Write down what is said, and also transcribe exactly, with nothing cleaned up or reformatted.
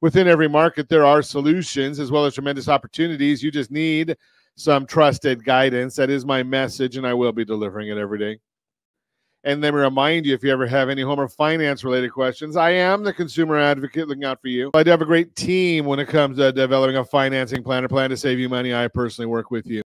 within every market, there are solutions as well as tremendous opportunities. You just need some trusted guidance. That is my message, and I will be delivering it every day. And let me remind you, if you ever have any home or finance-related questions, I am the consumer advocate looking out for you. I do have a great team when it comes to developing a financing plan or plan to save you money. I personally work with you.